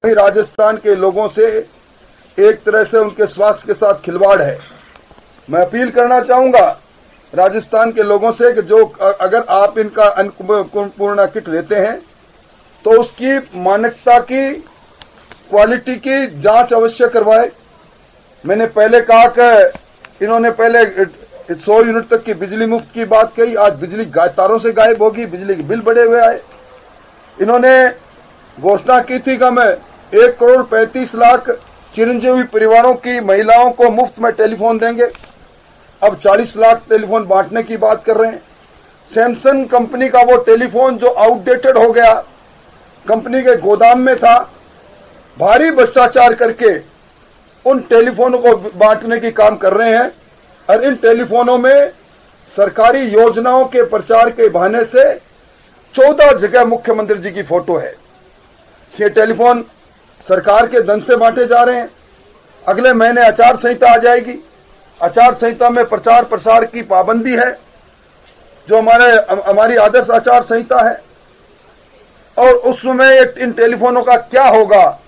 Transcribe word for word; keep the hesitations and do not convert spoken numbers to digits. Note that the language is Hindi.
राजस्थान के लोगों से एक तरह से उनके स्वास्थ्य के साथ खिलवाड़ है। मैं अपील करना चाहूंगा राजस्थान के लोगों से कि जो अगर आप इनका अन्नपूर्णा किट लेते हैं तो उसकी मानकता की, क्वालिटी की जांच अवश्य करवाए। मैंने पहले कहा कि इन्होंने पहले सौ यूनिट तक की बिजली मुफ्त की बात कही, आज बिजली तारों से गायब होगी, बिजली के बिल बढ़े हुए आए। इन्होंने घोषणा की थी कि मैं एक करोड़ पैंतीस लाख चिरंजीवी परिवारों की महिलाओं को मुफ्त में टेलीफोन देंगे, अब चालीस लाख टेलीफोन बांटने की बात कर रहे हैं। सैमसंग कंपनी का वो टेलीफोन जो आउटडेटेड हो गया, कंपनी के गोदाम में था, भारी भ्रष्टाचार करके उन टेलीफोनों को बांटने की काम कर रहे हैं। और इन टेलीफोनों में सरकारी योजनाओं के प्रचार के बहाने से चौदह जगह मुख्यमंत्री जी की फोटो है। ये टेलीफोन सरकार के धन से बांटे जा रहे हैं। अगले महीने आचार संहिता आ जाएगी। आचार संहिता में प्रचार प्रसार की पाबंदी है, जो हमारे हमारी आदर्श आचार संहिता है। और उस समय इन टेलीफोनों का क्या होगा